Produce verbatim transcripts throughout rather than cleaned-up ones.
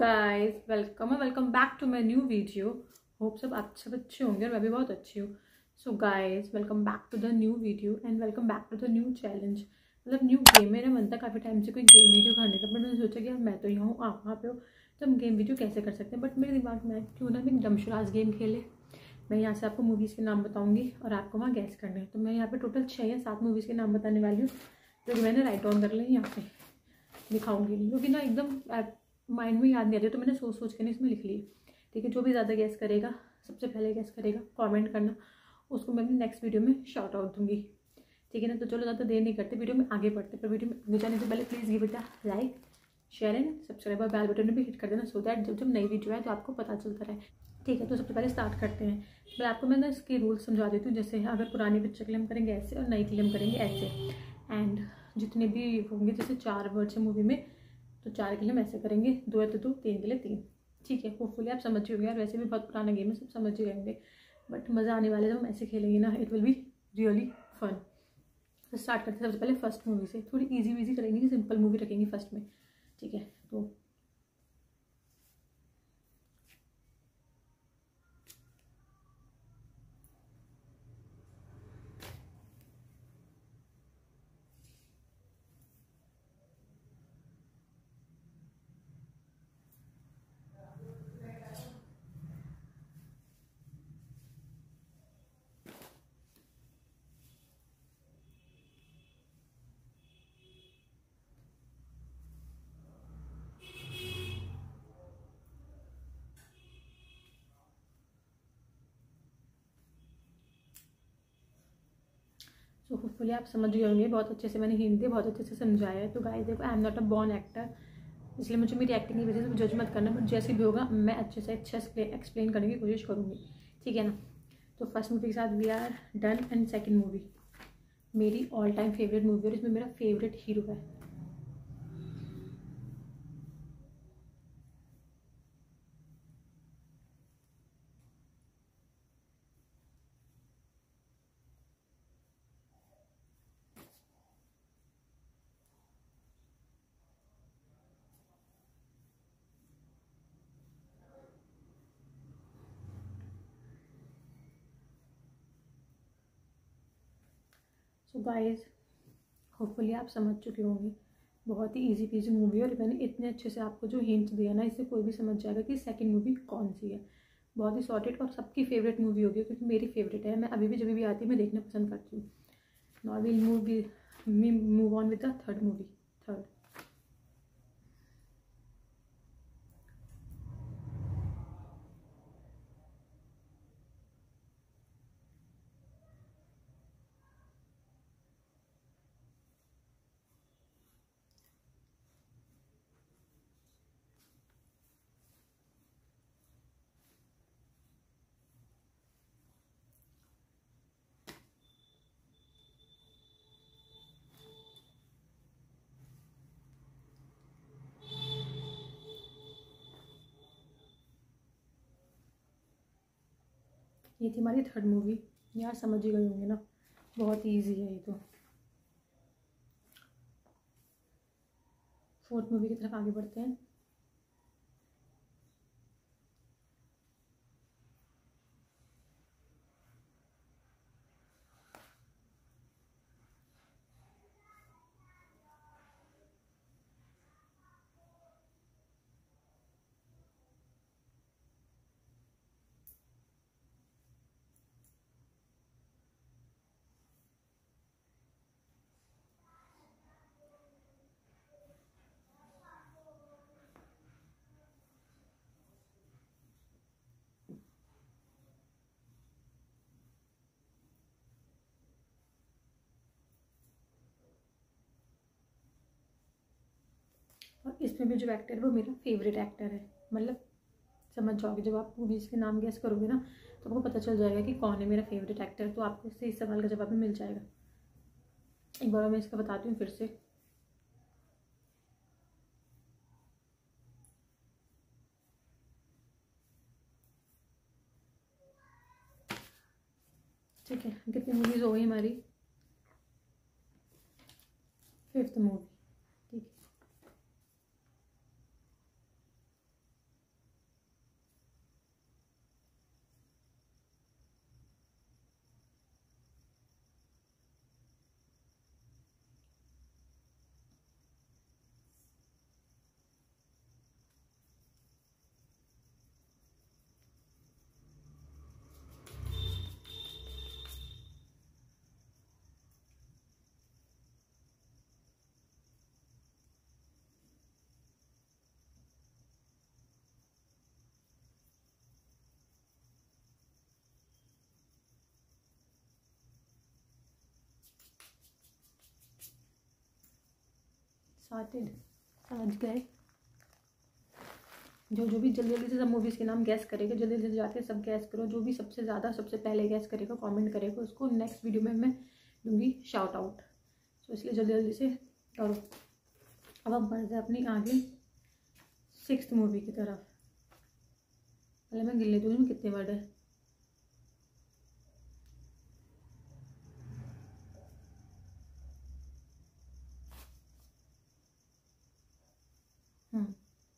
Guys welcome welcome back to my new video. Hope सब आप सब अच्छे होंगे और मैं भी बहुत अच्छी हूँ। So guys welcome back to the new video and welcome back to the new challenge. मतलब न्यू गेम। मेरा मन था काफ़ी टाइम से कोई गेम वीडियो करने का, बट मैंने सोचा कि यार मैं तो यहाँ हूँ, आप वहाँ पे हो, तो हम गेम वीडियो कैसे कर सकते हैं। बट मेरे दिमाग में क्यों ना एक डमशराज गेम खेले। मैं यहाँ से आपको मूवीज़ के नाम बताऊँगी और आपको वहाँ गैस करना है। तो मैं यहाँ पे टोटल छः या सात मूवीज़ के नाम बताने वाली हूँ, जो कि मैंने राइट डाउन कर लिया। यहाँ पे दिखाऊंगी नहीं क्योंकि ना एकदम माइंड में याद नहीं आती, तो मैंने सोच सोच के नहीं इसमें लिख ली। ठीक है, जो भी ज़्यादा गैस करेगा, सबसे पहले गैस करेगा, कमेंट करना, उसको मैं अपनी नेक्स्ट वीडियो में शाउट आउट दूंगी। ठीक है ना। तो चलो ज़्यादा देर नहीं करते, वीडियो में आगे बढ़ते। पर वीडियो में आगे जाने से पहले please give it a like, share and subscribe और बेल बटन भी हिट कर देना, सो दैट जब जब नई वीडियो है तो आपको पता चलता रहे। ठीक है, तो सबसे पहले स्टार्ट करते हैं। तो आपको मैं ना इसके रूल्स समझा देती हूँ। जैसे अगर पुरानी पिक्चर के लिए हम करेंगे ऐसे और नई के लिए हम करेंगे ऐसे। एंड जितने भी होंगे, जैसे चार वर्ड्स है मूवी में, तो चार के लिए हम ऐसे करेंगे, दो है तो दो, तीन के लिए तीन। ठीक है, होपफुली आप समझ ही होंगे यार। वैसे भी बहुत पुराना गेम है, सब समझ ही रहेंगे, बट मज़ा आने वाले जब हम ऐसे खेलेंगे ना, it will be really fun. तो स्टार्ट करते हैं सबसे पहले फर्स्ट मूवी से। थोड़ी इजी वीजी करेंगे, सिंपल मूवी रखेंगे फर्स्ट में। ठीक है, तो तो होपफुली आप समझ गए होंगे। बहुत अच्छे से मैंने हिंदी बहुत अच्छे से समझाया है। तो गाइस देखो, I am not a born actor, इसलिए मुझे मेरी एक्टिंग की वजह से जज मत करना, बट जैसे भी होगा मैं अच्छे से अच्छा एक्सप्लेन करने की कोशिश करूँगी। ठीक है ना। तो फर्स्ट मूवी के साथ we are done. And second movie मेरी ऑल टाइम फेवरेट मूवी और इसमें मेरा फेवरेट हीरो है। सो गाइस होपफुली आप समझ चुके होंगे। बहुत ही इजी पीजी मूवी है और मैंने इतने अच्छे से आपको जो हिंट दिया ना, इससे कोई भी समझ जाएगा कि सेकंड मूवी कौन सी है। बहुत ही सॉर्टेड और सबकी फेवरेट मूवी होगी, क्योंकि मेरी फेवरेट है। मैं अभी भी जब भी आती है मैं देखना पसंद करती हूँ। Now will movie move on with the third movie. Third ये थी हमारी थर्ड मूवी। यार समझ ही गए होंगे ना, बहुत ही ईजी है ये तो। फोर्थ मूवी की तरफ आगे बढ़ते हैं। और इसमें भी जो एक्टर है वो मेरा फेवरेट एक्टर है। मतलब समझ जाओगे जब आप मूवीज़ के नाम गेस करोगे ना, तो आपको पता चल जाएगा कि कौन है मेरा फेवरेट एक्टर। तो आपको इससे इस सवाल का जवाब भी मिल जाएगा। एक बार मैं इसका बताती हूँ फिर से। ठीक है, कितनी मूवीज़ हो गई हमारी? Fifth movie. ठीक है, स्टार्टेड। समझ गए? जो जो भी जल्दी जल्दी से सब मूवीज़ के नाम गैस करेगा, जल्दी जल्दी जाके सब गैस करो। जो भी सबसे ज़्यादा सबसे पहले गैस करेगा, कमेंट करेगा, उसको नेक्स्ट वीडियो में मैं दूंगी शाउट आउट। तो इसलिए जल्दी जल्दी से करो। अब हम बढ़ते हैं अपनी आगे सिक्स्थ मूवी की तरफ। पहले मैं गिन लेती हूँ कितने वर्ड है। हम्म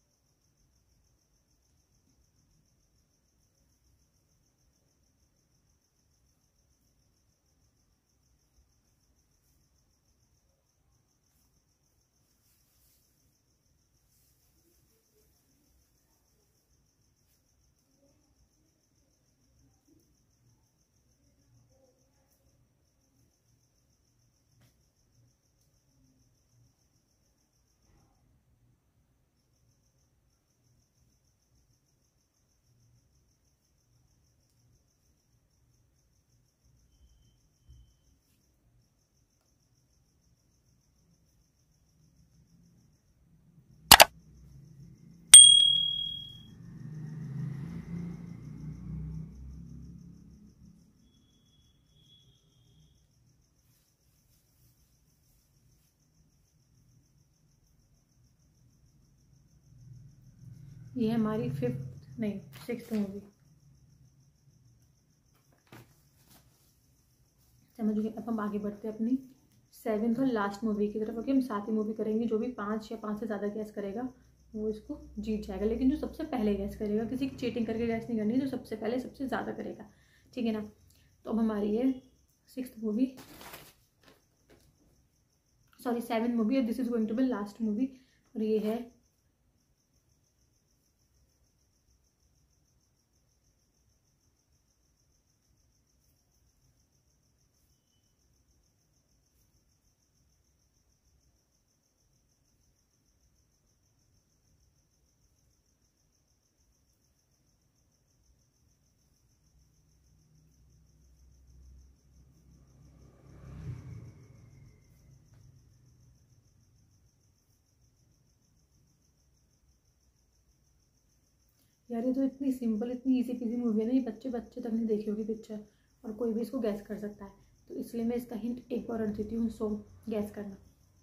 ये है हमारी फिफ्थ नहीं सिक्स्थ मूवी। समझ गए? अब हम आगे बढ़ते हैं अपनी सेवेंथ और लास्ट मूवी की तरफ। ओके, हम सात ही मूवी करेंगे। जो भी पाँच या पाँच से ज़्यादा गैस करेगा वो इसको जीत जाएगा। लेकिन जो सबसे पहले गैस करेगा, किसी की चीटिंग करके गैस नहीं करनी, जो सबसे पहले सबसे ज़्यादा करेगा, ठीक है ना? तो अब हमारी है sixth movie, sorry seven movie, और this is going to be last movie. और ये है यार, ये तो इतनी सिंपल इतनी इजी पीजी मूवी है ना, ये बच्चे बच्चे तक नहीं देखी होगी पिक्चर, और कोई भी इसको गैस कर सकता है। तो इसलिए मैं इसका हिंट एक बार और देती हूँ, सो गैस करना।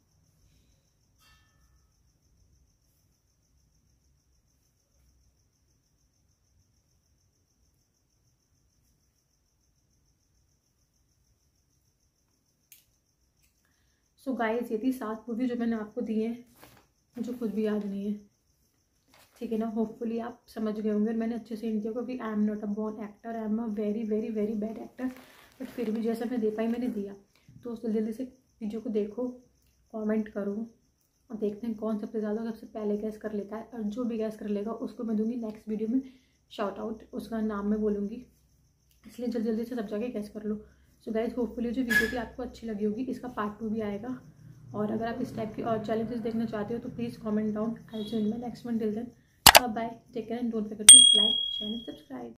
सो गाइस, ये थी सात मूवी जो मैंने आपको दी है, मुझे खुद भी याद नहीं है, ठीक है ना? होपफुली आप समझ गए होंगे। मैंने अच्छे से हिंट दिया क्योंकि I am not a born actor, I am a very very very bad actor, but फिर भी जैसा मैं दे पाई मैंने दिया। तो जल्दी जल्दी से वीडियो को देखो, कमेंट करो, और देखते हैं कौन सबसे ज़्यादा सबसे पहले गैस कर लेता है। और जो भी गैस कर लेगा उसको मैं दूंगी नेक्स्ट वीडियो में शाउट आउट, उसका नाम मैं बोलूँगी। इसलिए जल्दी जल्दी से सब जगह गैस कर लो। सो गाइस, होपफुली जो वीडियो थी आपको अच्छी लगी होगी। इसका पार्ट टू भी आएगा, और अगर आप इस टाइप की और चैलेंजेस देखना चाहते हो तो please comment down. I will see you in my next one. Till then, bye bye, take care and don't forget to like, share and subscribe.